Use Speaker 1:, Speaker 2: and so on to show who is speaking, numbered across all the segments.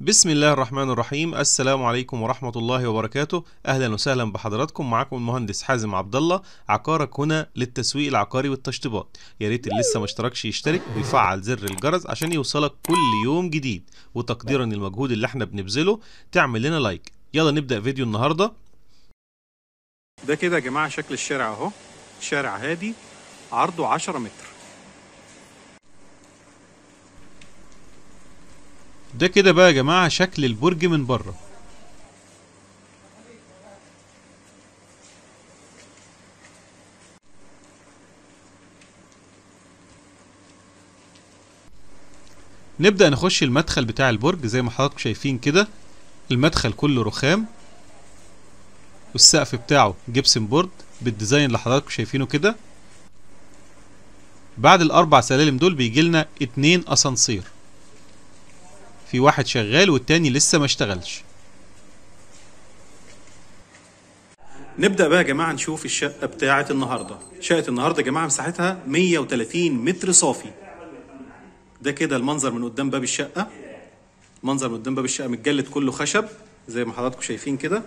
Speaker 1: بسم الله الرحمن الرحيم. السلام عليكم ورحمة الله وبركاته. أهلا وسهلا بحضراتكم. معكم المهندس حازم عبد الله، عقارك هنا للتسويق العقاري والتشطيبات. يا ريت اللي لسه ما اشتركش يشترك ويفعل زر الجرس عشان يوصلك كل يوم جديد، وتقديرا للمجهود اللي احنا بنبذله تعمل لنا لايك. يلا نبدأ فيديو النهاردة.
Speaker 2: ده كده يا جماعة شكل الشارع اهو، شارع هادي عرضه 10 متر.
Speaker 1: ده كده بقى يا جماعة شكل البرج من بره. نبدأ نخش المدخل بتاع البرج زي ما حضراتكم شايفين كده. المدخل كله رخام والسقف بتاعه جبسن بورد بالديزاين اللي حضراتكم شايفينه كده. بعد الأربع سلالم دول بيجي لنا 2 أسانسير، في واحد شغال والتاني لسه ما اشتغلش.
Speaker 2: نبدأ بقى يا جماعة نشوف الشقة بتاعة النهاردة. شقة النهاردة يا جماعة مساحتها 130 متر صافي. ده كده المنظر من قدام باب الشقة. منظر من قدام باب الشقة متجلد كله خشب زي ما حضراتكم شايفين كده.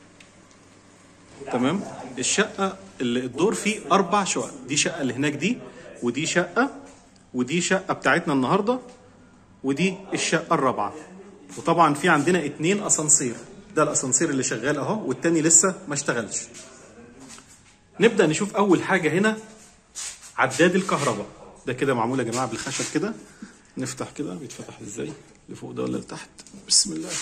Speaker 2: تمام. الشقة اللي الدور فيه 4 شقق. دي شقة اللي هناك دي، ودي شقة، ودي شقة بتاعتنا النهاردة، ودي الشقة الرابعة. وطبعا في عندنا 2 اسانسير. ده الاسانسير اللي شغال اهو، والتاني لسه ما اشتغلش. نبدأ نشوف اول حاجة هنا عداد الكهرباء. ده كده معمول يا جماعة بالخشب كده. نفتح كده، بيتفتح ازاي؟ لفوق ده ولا لتحت؟ بسم الله.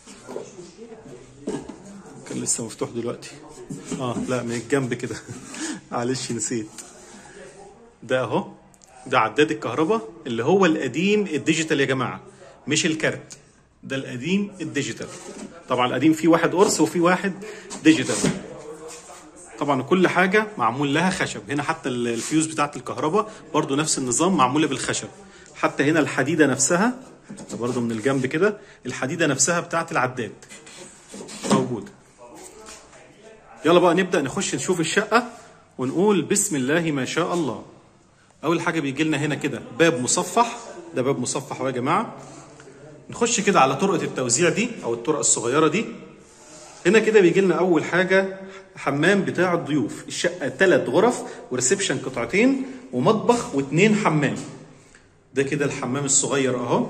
Speaker 2: كان لسه مفتوح دلوقتي. لا، من الجنب كده. معلش نسيت. ده اهو، ده عداد الكهرباء اللي هو القديم الديجيتال يا جماعة، مش الكارت. ده القديم الديجيتال. طبعا القديم فيه واحد قرص وفيه واحد ديجيتال. طبعا كل حاجة معمول لها خشب. هنا حتى الفيوز بتاعت الكهرباء برضو نفس النظام، معمولة بالخشب. حتى هنا الحديدة نفسها برضو من الجنب كده، الحديدة نفسها بتاعت العداد موجودة. يلا بقى نبدأ نخش نشوف الشقة ونقول بسم الله ما شاء الله. أول حاجة بيجي لنا هنا كده باب مصفح. ده باب مصفح اهو يا جماعة. نخش كده على طرقة التوزيع دي أو الطرقة الصغيرة دي. هنا كده بيجي لنا أول حاجة حمام بتاع الضيوف. الشقة 3 غرف وريسبشن قطعتين ومطبخ و2 حمام. ده كده الحمام الصغير أهو.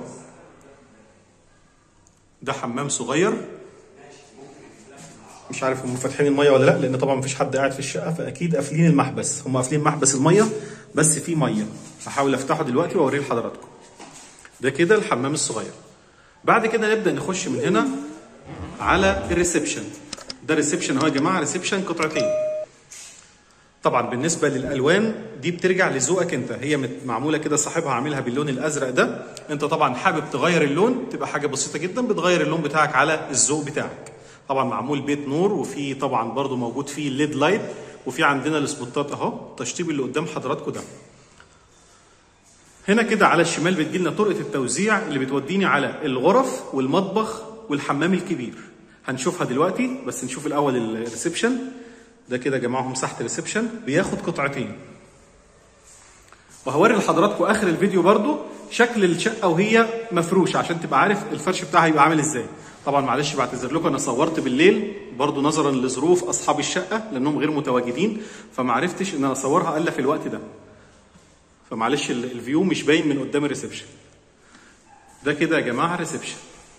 Speaker 2: ده حمام صغير. مش عارف هم فاتحين المية ولا لا، لأن طبعا مفيش حد قاعد في الشقة، فأكيد قافلين المحبس. هم قافلين محبس المية بس في مية. هحاول أفتحه دلوقتي وأوريه لحضراتكم. ده كده الحمام الصغير. بعد كده نبدأ نخش من هنا على الريسبشن. ده ريسبشن اهو يا جماعة، ريسبشن قطعتين. طبعا بالنسبة للألوان دي بترجع لذوقك أنت. هي معمولة كده، صاحبها عاملها باللون الأزرق ده. أنت طبعا حابب تغير اللون، تبقى حاجة بسيطة جدا، بتغير اللون بتاعك على الذوق بتاعك. طبعا معمول بيت نور، وفي طبعا برضو موجود فيه الليد لايت، وفي عندنا السبوتات اهو. التشطيب اللي قدام حضراتكم ده. هنا كده على الشمال بتجيلنا طرقة التوزيع اللي بتوديني على الغرف والمطبخ والحمام الكبير. هنشوفها دلوقتي، بس نشوف الأول الريسبشن. ده كده يا جماعة مساحة الريسبشن بياخد قطعتين. وهوري لحضراتكم آخر الفيديو برضو شكل الشقة وهي مفروشة، عشان تبقى عارف الفرش بتاعها هيبقى عامل ازاي. طبعا معلش بعتذر لكم، انا صورت بالليل برضو نظرا لظروف اصحاب الشقه لانهم غير متواجدين، فما عرفتش ان انا اصورها الا في الوقت ده. فمعلش الفيو مش باين من قدام الريسبشن. ده كده يا جماعه ريسبشن.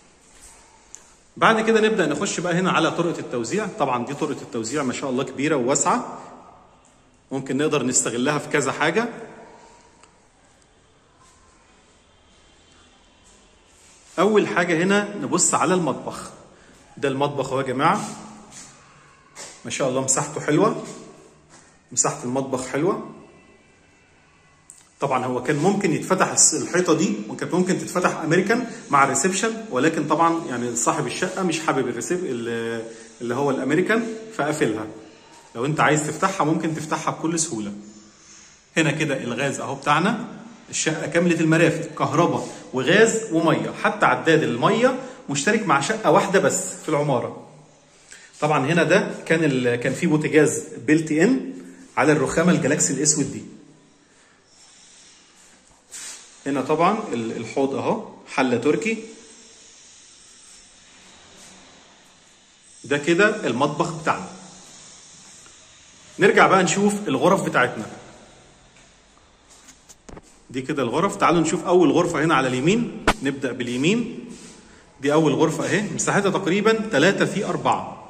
Speaker 2: بعد كده نبدا نخش بقى هنا على طرقه التوزيع. طبعا دي طرقه التوزيع ما شاء الله كبيره وواسعه، ممكن نقدر نستغلها في كذا حاجه. أول حاجة هنا نبص على المطبخ. ده المطبخ اهو يا جماعة، ما شاء الله مساحته حلوة. مساحة المطبخ حلوة. طبعا هو كان ممكن يتفتح الحيطة دي، وكانت ممكن تتفتح أمريكان مع الريسبشن، ولكن طبعا يعني صاحب الشقة مش حابب اللي هو الأمريكان فقفلها. لو أنت عايز تفتحها ممكن تفتحها بكل سهولة. هنا كده الغاز اهو بتاعنا. الشقة كاملة المرافق، كهرباء وغاز ومية. حتى عداد المية مشترك مع شقة واحدة بس في العمارة. طبعا هنا ده كان فيه بوتاجاز بيلت ان على الرخامة الجلاكسي الاسود دي. هنا طبعا الحوض اهو، حلة تركي. ده كده المطبخ بتاعنا. نرجع بقى نشوف الغرف بتاعتنا. دي كده الغرف. تعالوا نشوف اول غرفة هنا على اليمين. نبدأ باليمين. دي اول غرفة اهي، مساحتها تقريبا 3 في 4.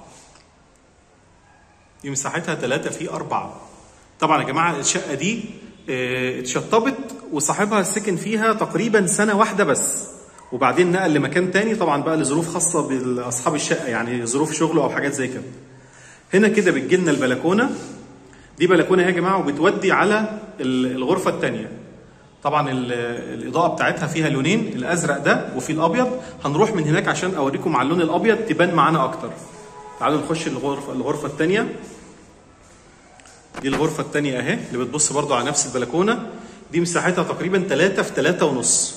Speaker 2: دي مساحتها 3 في 4. طبعا يا جماعة الشقة دي اتشطبت وصاحبها سكن فيها تقريبا سنة واحدة بس، وبعدين نقل لمكان تاني، طبعا بقى لظروف خاصة بأصحاب الشقة، يعني ظروف شغله أو حاجات زي كده. هنا كده بتجيلنا البلكونة. دي بلكونة يا جماعة وبتودي على الغرفة التانية. طبعا الإضاءة بتاعتها فيها لونين، الأزرق ده وفي الأبيض. هنروح من هناك عشان أوريكم على اللون الأبيض تبان معانا أكتر. تعالوا نخش الغرفة التانية. دي الغرفة التانية اهي اللي بتبص برضو على نفس البلكونة. دي مساحتها تقريبا 3 في 3.5.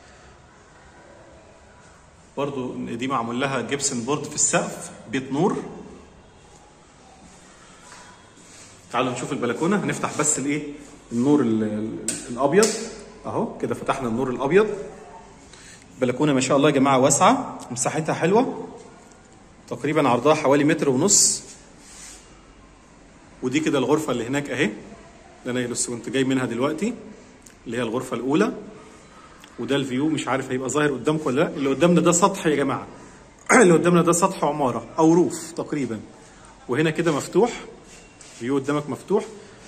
Speaker 2: برضو دي معمول لها جبسن بورد في السقف، بيت نور. تعالوا نشوف البلكونة. هنفتح بس الايه، النور الابيض اهو كده. فتحنا النور الابيض. البلكونة ما شاء الله يا جماعة واسعة، مساحتها حلوة، تقريبا عرضها حوالي 1.5 متر. ودي كده الغرفة اللي هناك اهي، اللي انا لسه كنت جاي منها دلوقتي، اللي هي الغرفة الأولى. وده الفيو، مش عارف هيبقى ظاهر قدامكم ولا لا. اللي قدامنا ده سطح يا جماعة. اللي قدامنا ده سطح عمارة أو روف تقريبا. وهنا كده مفتوح، فيو قدامك مفتوح.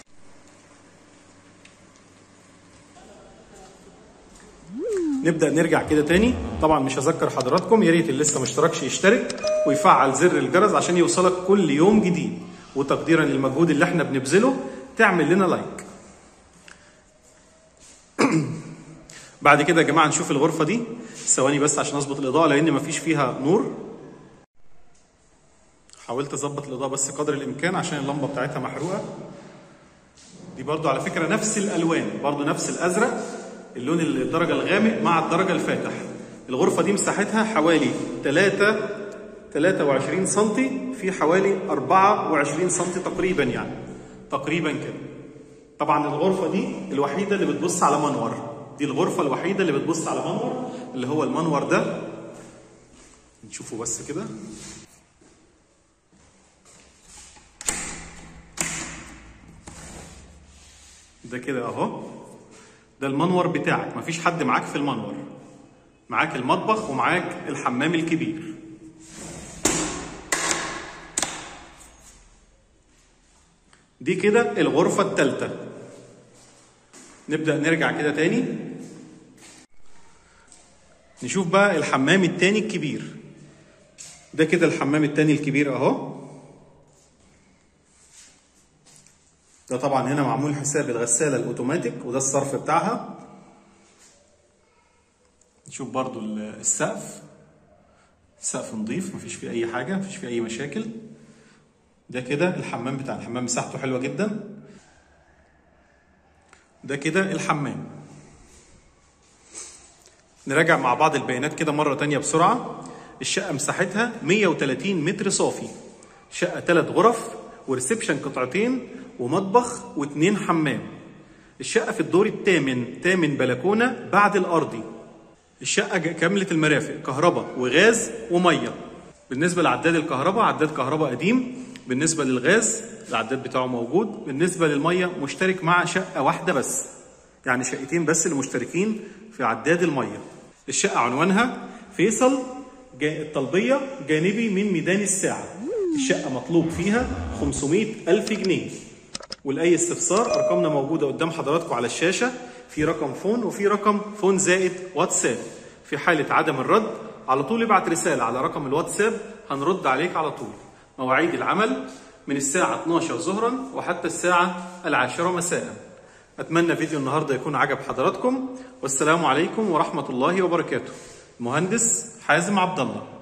Speaker 2: نبدأ نرجع كده تاني. طبعا مش هذكر حضراتكم، يا ريت اللي لسه مشتركش يشترك ويفعل زر الجرس عشان يوصلك كل يوم جديد، وتقديرا للمجهود اللي احنا بنبذله تعمل لنا لايك. بعد كده يا جماعه نشوف الغرفه دي. ثواني بس عشان اظبط الاضاءه لان مفيش فيها نور. حاولت اظبط الاضاءه بس قدر الامكان عشان اللمبه بتاعتها محروقه. دي برضو على فكره نفس الالوان، برضو نفس الازرق، اللون الدرجه الغامق مع الدرجه الفاتح. الغرفه دي مساحتها حوالي 23 سم في حوالي 24 سم تقريبا، يعني تقريبا كده. طبعا الغرفه دي الوحيده اللي بتبص على منور. دي الغرفه الوحيده اللي بتبص على منور، اللي هو المنور ده. نشوفه بس كده. ده كده اهو، ده المنور بتاعك. مفيش حد معاك في المنور، معاك المطبخ ومعاك الحمام الكبير. دي كده الغرفة الثالثة. نبدأ نرجع كده تاني نشوف بقى الحمام التاني الكبير. ده كده الحمام التاني الكبير اهو. ده طبعا هنا معمول حساب الغسالة الاوتوماتيك، وده الصرف بتاعها. نشوف برضو السقف. السقف نظيف، مفيش فيه اي حاجة، مفيش فيه اي مشاكل. ده كده الحمام بتاعنا. الحمام مساحته حلوة جدا. ده كده الحمام. نراجع مع بعض البيانات كده مرة تانية بسرعة. الشقة مساحتها 130 متر صافي. شقة 3 غرف وريسبشن قطعتين ومطبخ و2 حمام. الشقة في الدور الثامن، 8 بلكونة بعد الأرضي. الشقة كاملة المرافق، كهرباء وغاز ومية. بالنسبة لعداد الكهرباء، عداد كهرباء قديم. بالنسبة للغاز العداد بتاعه موجود. بالنسبة للمية مشترك مع شقة واحدة بس، يعني شقتين بس اللي مشتركين في عداد المية. الشقة عنوانها فيصل الطلبية، جانبي من ميدان الساعة. الشقة مطلوب فيها 500,000 جنيه. ولأي استفسار أرقامنا موجودة قدام حضراتكم على الشاشة، في رقم فون وفي رقم فون زائد واتساب. في حالة عدم الرد على طول ابعت رسالة على رقم الواتساب، هنرد عليك على طول. مواعيد العمل من الساعة 12 ظهرا وحتى الساعة 10 مساء. أتمنى فيديو النهاردة يكون عجب حضراتكم، والسلام عليكم ورحمة الله وبركاته. مهندس حازم عبد الله.